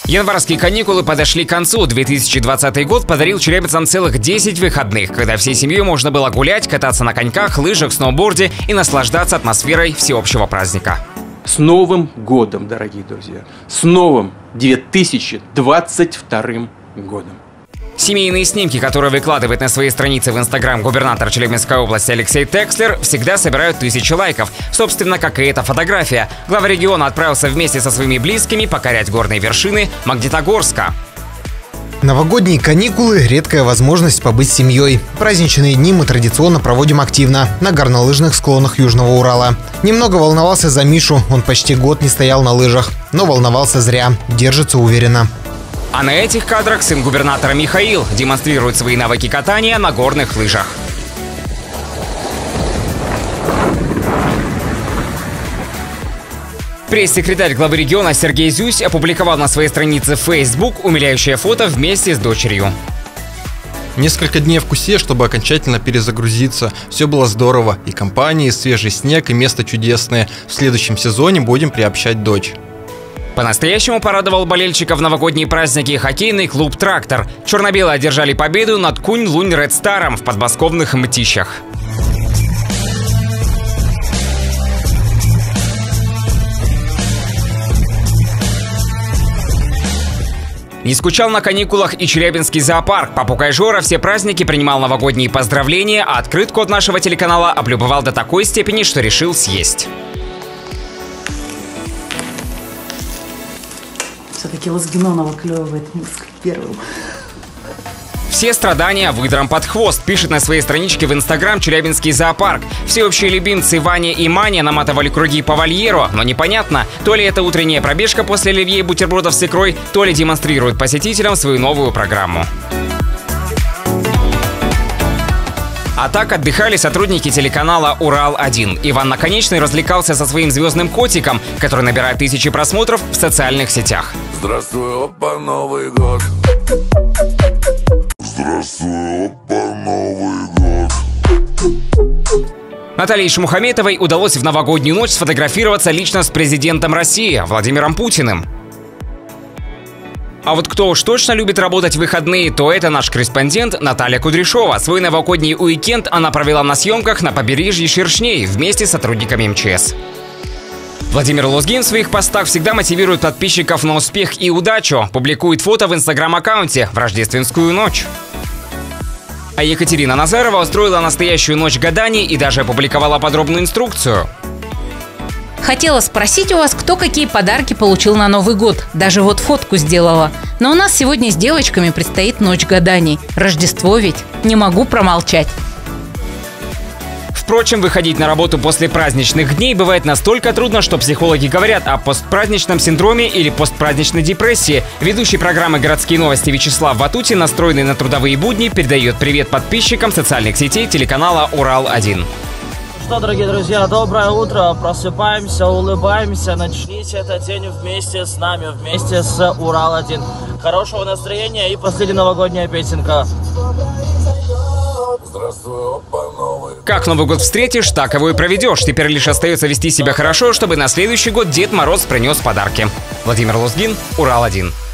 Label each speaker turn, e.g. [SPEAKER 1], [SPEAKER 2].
[SPEAKER 1] Январские каникулы подошли к концу. 2020 год подарил челябинцам целых 10 выходных, когда всей семьей можно было гулять, кататься на коньках, лыжах, сноуборде и наслаждаться атмосферой всеобщего праздника.
[SPEAKER 2] С Новым годом, дорогие друзья! С новым 2022 годом!
[SPEAKER 1] Семейные снимки, которые выкладывает на своей странице в Инстаграм губернатор Челябинской области Алексей Текслер, всегда собирают 1000 лайков. Собственно, как и эта фотография. Глава региона отправился вместе со своими близкими покорять горные вершины Магнитогорска.
[SPEAKER 3] Новогодние каникулы – редкая возможность побыть с семьей. Праздничные дни мы традиционно проводим активно, на горнолыжных склонах Южного Урала. Немного волновался за Мишу, он почти год не стоял на лыжах. Но волновался зря, держится уверенно.
[SPEAKER 1] А на этих кадрах сын губернатора Михаил демонстрирует свои навыки катания на горных лыжах. Пресс-секретарь главы региона Сергей Зюсь опубликовал на своей странице в Facebook умиляющее фото вместе с дочерью.
[SPEAKER 4] Несколько дней в Кусе, чтобы окончательно перезагрузиться. Все было здорово. И компания, и свежий снег, и место чудесное. В следующем сезоне будем приобщать дочь.
[SPEAKER 1] По-настоящему порадовал болельщиков в новогодние праздники хоккейный клуб «Трактор». Черно-белые одержали победу над Кунь-Лунь Ред Старом в подмосковных Мытищах. Не скучал на каникулах и Челябинский зоопарк. Папугай Жора все праздники принимал новогодние поздравления, а открытку от нашего телеканала облюбовал до такой степени, что решил съесть.
[SPEAKER 5] Все-таки Лозгинон выклевывает первым.
[SPEAKER 1] Все страдания выдрам под хвост, пишет на своей страничке в Инстаграм Челябинский зоопарк. Всеобщие любимцы Ваня и Маня наматывали круги по вольеру, но непонятно, то ли это утренняя пробежка после оливье и бутербродов с икрой, то ли демонстрируют посетителям свою новую программу. А так отдыхали сотрудники телеканала «Урал-1». Иван Наконечный развлекался со своим звездным котиком, который набирает тысячи просмотров в социальных сетях.
[SPEAKER 6] Здравствуй, опа, Новый год. Здравствуй, опа, Новый год.
[SPEAKER 1] Наталье Шмухаметовой удалось в новогоднюю ночь сфотографироваться лично с президентом России Владимиром Путиным. А вот кто уж точно любит работать в выходные, то это наш корреспондент Наталья Кудряшова. Свой новогодний уикенд она провела на съемках на побережье Шершней вместе с сотрудниками МЧС. Владимир Лозгин в своих постах всегда мотивирует подписчиков на успех и удачу. Публикует фото в инстаграм-аккаунте в рождественскую ночь. А Екатерина Назарова устроила настоящую ночь гаданий и даже опубликовала подробную инструкцию.
[SPEAKER 7] Хотела спросить у вас, кто какие подарки получил на Новый год. Даже вот фотку сделала. Но у нас сегодня с девочками предстоит ночь гаданий. Рождество ведь. Не могу промолчать.
[SPEAKER 1] Впрочем, выходить на работу после праздничных дней бывает настолько трудно, что психологи говорят о постпраздничном синдроме или постпраздничной депрессии. Ведущий программы «Городские новости» Вячеслав Ватутин, настроенный на трудовые будни, передает привет подписчикам социальных сетей телеканала «Урал-1».
[SPEAKER 8] Что, дорогие друзья, доброе утро. Просыпаемся, улыбаемся. Начните этот день вместе с нами, вместе с Урал-1. Хорошего настроения и последняя новогодняя песенка.
[SPEAKER 1] Как Новый год встретишь, так его и проведешь. Теперь лишь остается вести себя хорошо, чтобы на следующий год Дед Мороз принес подарки. Владимир Лозгин, Урал-1.